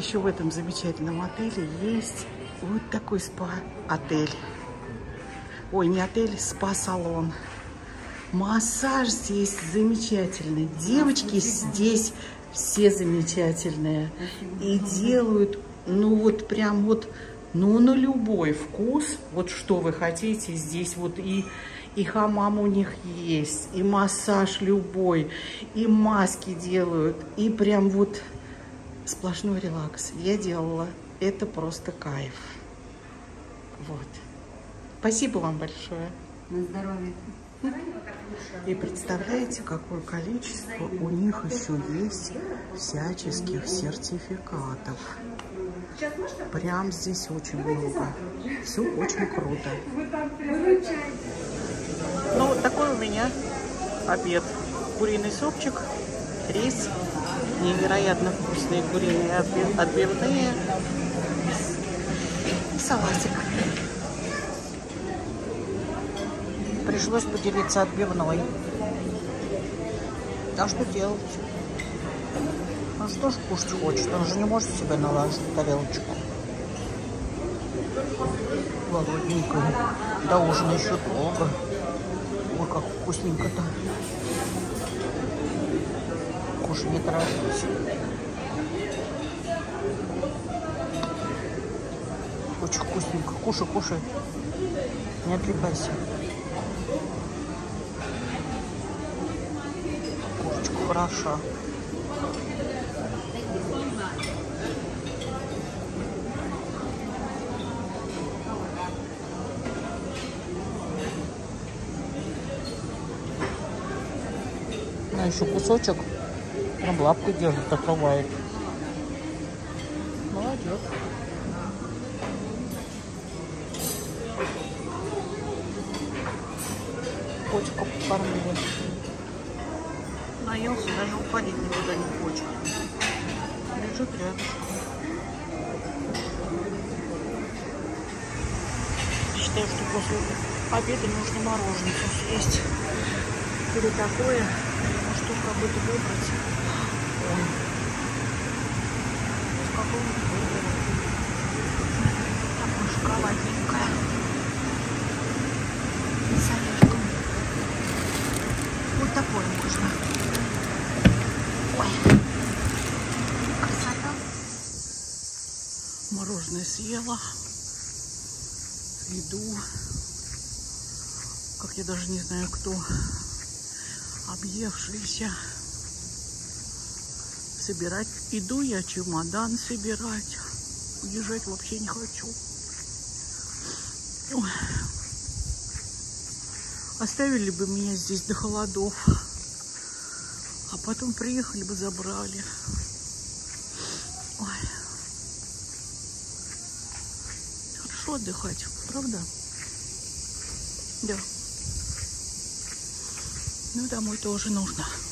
еще в этом замечательном отеле есть вот такой спа-отель. Ой, не отель, спа-салон. Массаж здесь замечательный. Девочки здесь все замечательные. И делают, ну вот прям вот, ну на любой вкус. Вот что вы хотите, здесь вот и хамам у них есть, и массаж любой, и маски делают, и прям вот сплошной релакс. Я делала. Это просто кайф. Вот. Спасибо вам большое. На здоровье. И представляете, какое количество у них еще есть всяческих сертификатов. Прям здесь очень много. Все очень круто. Ну, вот такой у меня обед. Куриный супчик, рис, невероятно вкусные куриные отбивные, салатик. Пришлось поделиться отбивной. А что делать? Ну что ж кушать хочет? Он же не может себе наложить тарелочку. Голодненькая. До ужина еще долго. Ой, как вкусненько-то. Кушай, не торопись. Очень вкусненько. Кушай, кушай. Не отвлекайся. Курочка хороша. А еще кусочек. Прям лапкой держит, отрывает. Молодец. Котика покормила. Наелся, даже уходить никуда не хочет. Лежит рядом. Считаю, что после обеда нужно мороженку съесть. Или такое, или что какое-то выбрать. Ой. С какого-то выбора. Такое шоколадненькое. С орешком. Вот такое можно. Ой. Красота. Мороженое съела. Иду. Как я даже не знаю, кто. Объевшиеся. Собирать. Иду я чемодан собирать. Уезжать вообще не хочу. Ой. Оставили бы меня здесь до холодов. А потом приехали бы, забрали. Ой. Хорошо отдыхать, правда? Да. Ну, домой тоже нужно.